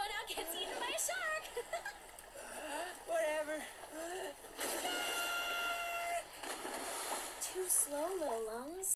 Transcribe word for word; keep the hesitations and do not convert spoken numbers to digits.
one out gets eaten by a shark. Whatever. Too slow, little lungs.